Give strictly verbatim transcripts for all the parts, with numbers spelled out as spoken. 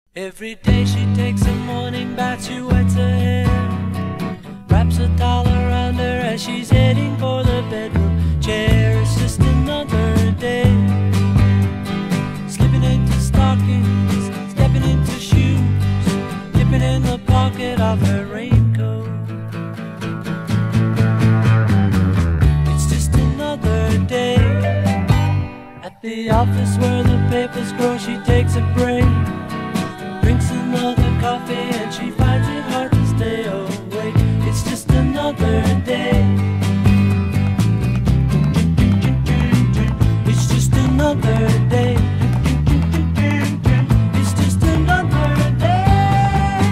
Every day she takes a morning bath, she wets her hair, wraps a towel around her as she's heading for the bedroom chair. It's just another day, slipping into stockings, stepping into shoes, dipping in the pocket of her raincoat. It's just another day. At the office where the papers grow, she takes a break, drinks another coffee, and she finds it hard to stay awake. It's just another day. It's just another day. It's just another day.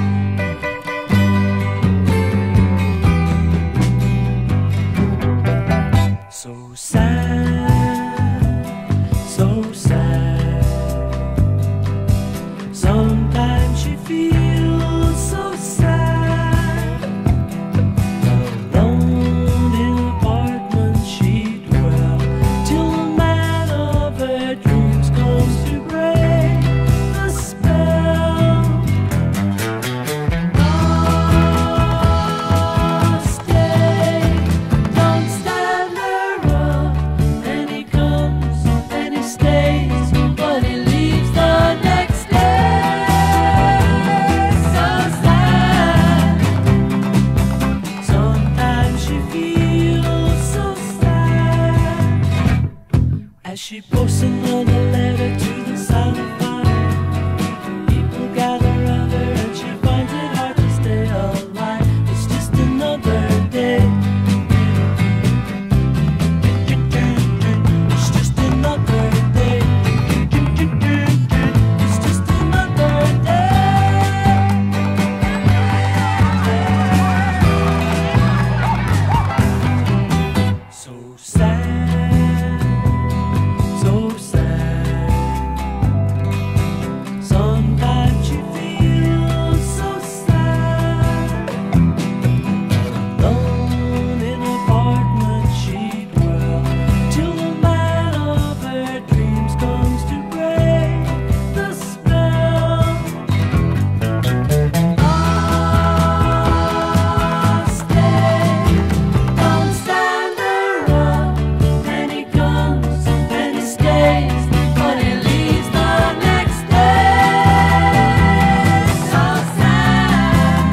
So sad, so sad. Sometimes she feels so sad. Alone in an apartment she dwells, till the man of her dreams comes to break the spell. Oh, stay, don't stand there up. And he comes and he stays, but he leaves the next day. As she posts another letter to the silent fire, people gather around her and she finds it hard to stay alive. It's just another day. It's just another day. It's just another day. So sad, so sad. Sometimes she feels so sad. Alone in an apartment she dwells, till the man of her dreams comes to break the spell. Oh, stay, don't stand there up. And he comes and he stays, but he leaves the next day. So sad.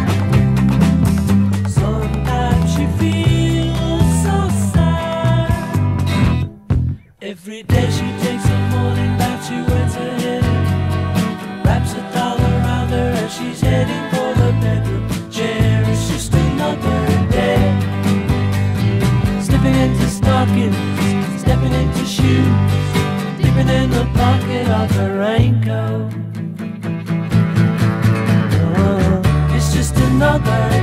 Sometimes she feels so sad. Every day she takes a morning bath, she wets her hair, wraps a towel around her as she's heading for the bedroom chair. It's just another day, slipping into stockings, stepping into shoes, dipping in the pocket of her raincoat. Oh, it's just another